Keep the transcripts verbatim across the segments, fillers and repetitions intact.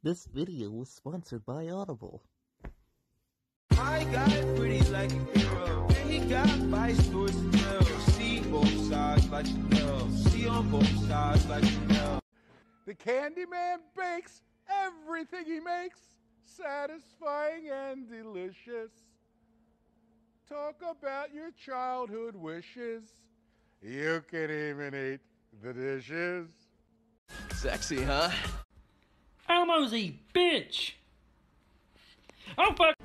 This video was sponsored by Audible. I got pretty like a girl, and he got vice towards the girl. See both sides like a girl, see on both sides like a girl. The Candyman bakes everything he makes, satisfying and delicious. Talk about your childhood wishes. You can even eat the dishes. Sexy, huh? Elmo's a bitch! Oh fuck!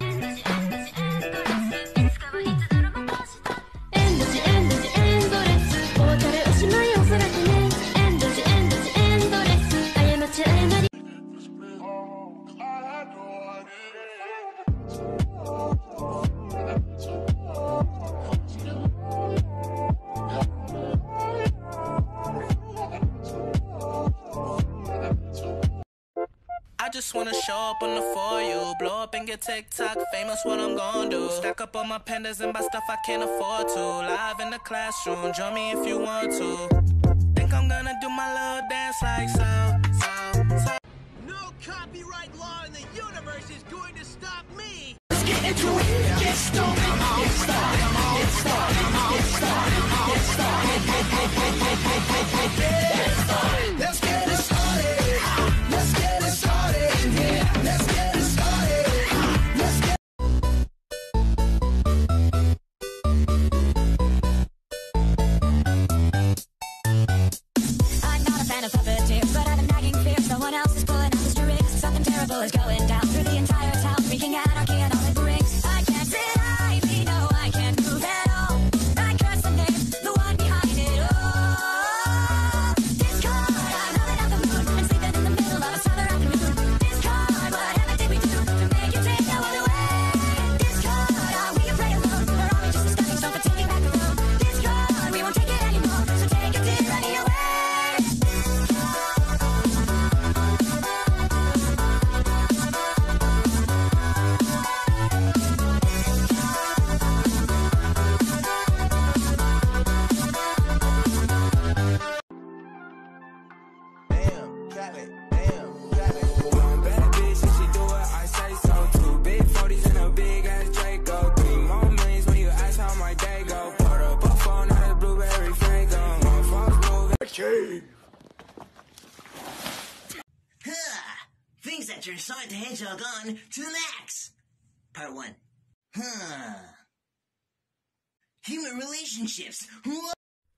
I just wanna show up on the For You, blow up and get TikTok famous, what I'm gonna do. Stack up all my pandas and buy stuff I can't afford to. Live in the classroom, join me if you want to. Think I'm gonna do my little dance like so, so, so. No copyright law in the universe is going to stop me! Let's get into it, get started, get started, get started, get started, get started, get started. Let's get it started, let's get it started in here, let's get it started, let's get I'm not a fan of puppeteers, but I have a nagging fear someone else is pulling out the strings. Something terrible is going down through the entire town, wreaking anarchy and all it brings. I can't sit idly, no, I can't move at all. I curse the name, the one behind it all. Discord, I'm running out the moon and sleeping in the middle of a summer afternoon. Discord, whatever did we do to make you take our world away? Discord, are we afraid alone, or are we just a stepping stone for taking back the road? Discord, we won't take it anymore, so take a tyranny away. Damn, got it, damn, got it. One bad bitch, and she do what I say so. Two big forties and a big ass Draco. Three more millions when you ask how my day go. Put up a phone out of blueberry Frango. One false move. Huh. Things that turn Sonic the Hedgehog on to the max. Part one. Huh. Human relationships. What?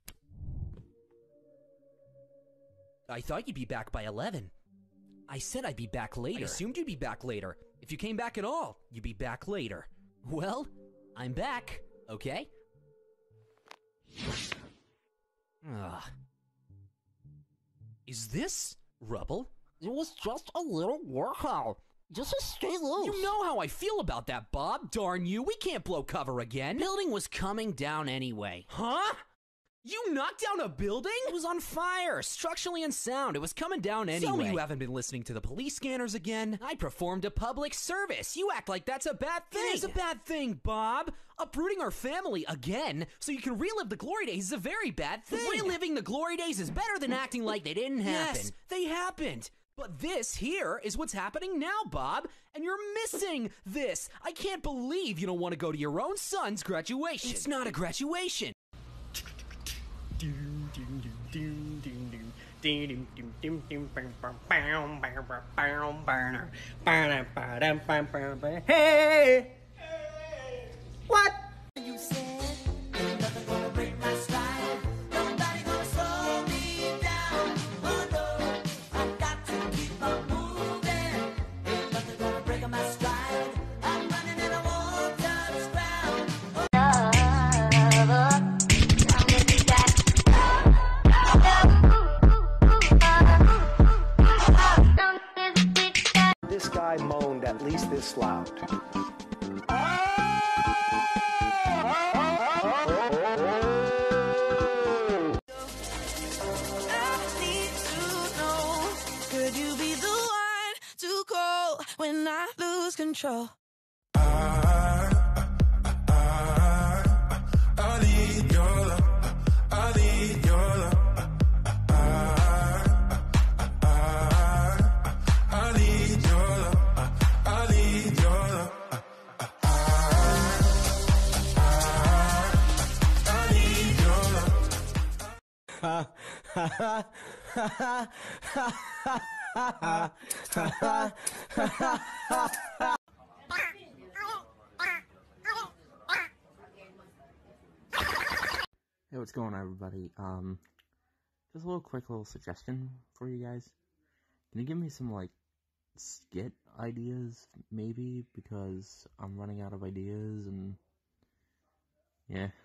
I thought you'd be back by eleven. I said I'd be back later. I assumed you'd be back later. If you came back at all, you'd be back later. Well, I'm back, okay? Ugh. Is this rubble? It was just a little workout. Just to stay loose. You know how I feel about that, Bob. Darn you, we can't blow cover again. Building was coming down anyway. Huh? You knocked down a building? It was on fire, structurally unsound. It was coming down anyway. Tell me you haven't been listening to the police scanners again. I performed a public service. You act like that's a bad thing. It is a bad thing, Bob. Uprooting our family again so you can relive the glory days is a very bad thing. Reliving the glory days is better than acting like they didn't happen. Yes, they happened. But this here is what's happening now, Bob, and you're missing this. I can't believe you don't want to go to your own son's graduation. It's not a graduation. Hey! What? You said, ain't nothing gonna break my stride. Nobody gonna slow me down. Oh no, I've got to keep on moving. Ain't nothing gonna break my stride. I'm running and I won't touch ground. This guy moaned at least this loud. Could you be the one to call when I lose control? I need your love. I need your love. I need your Hey, what's going on, everybody? Um, just a little quick little suggestion for you guys. Can you give me some, like, skit ideas, maybe? Because I'm running out of ideas, and yeah.